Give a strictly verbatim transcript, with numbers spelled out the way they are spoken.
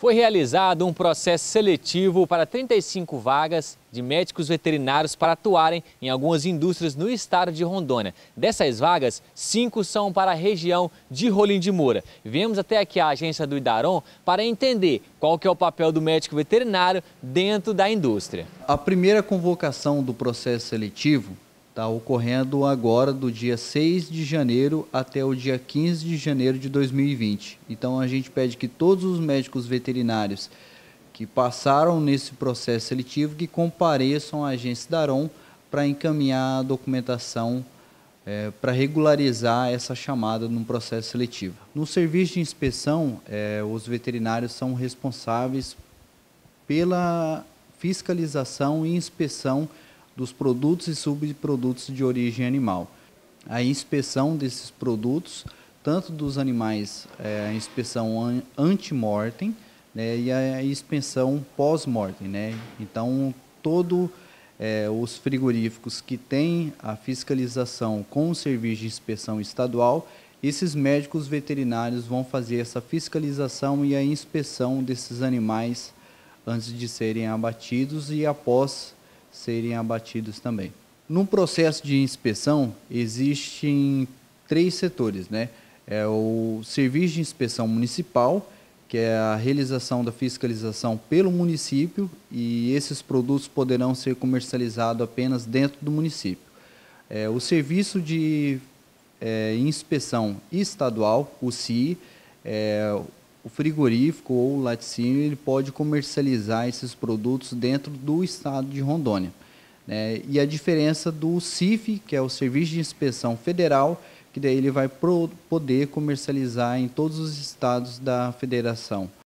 Foi realizado um processo seletivo para trinta e cinco vagas de médicos veterinários para atuarem em algumas indústrias no estado de Rondônia. Dessas vagas, cinco são para a região de Rolim de Moura. Viemos até aqui a agência do Idaron para entender qual que é o papel do médico veterinário dentro da indústria. A primeira convocação do processo seletivo está ocorrendo agora do dia seis de janeiro até o dia quinze de janeiro de dois mil e vinte. Então a gente pede que todos os médicos veterinários que passaram nesse processo seletivo que compareçam à agência Idaron para encaminhar a documentação é, para regularizar essa chamada no processo seletivo. No serviço de inspeção, é, os veterinários são responsáveis pela fiscalização e inspeção dos produtos e subprodutos de origem animal. A inspeção desses produtos, tanto dos animais, é, a inspeção ante-mortem, né, e a inspeção pós-mortem, né? Então, todos é, os frigoríficos que têm a fiscalização com o serviço de inspeção estadual, esses médicos veterinários vão fazer essa fiscalização e a inspeção desses animais antes de serem abatidos e após serem abatidos também. No processo de inspeção, existem três setores, né? É o serviço de inspeção municipal, que é a realização da fiscalização pelo município, e esses produtos poderão ser comercializados apenas dentro do município. É, o serviço de é, inspeção estadual, o C I, é, o frigorífico ou o laticínio ele pode comercializar esses produtos dentro do estado de Rondônia, né? E a diferença do C I F, que é o Serviço de Inspeção Federal, que daí ele vai pro, poder comercializar em todos os estados da federação.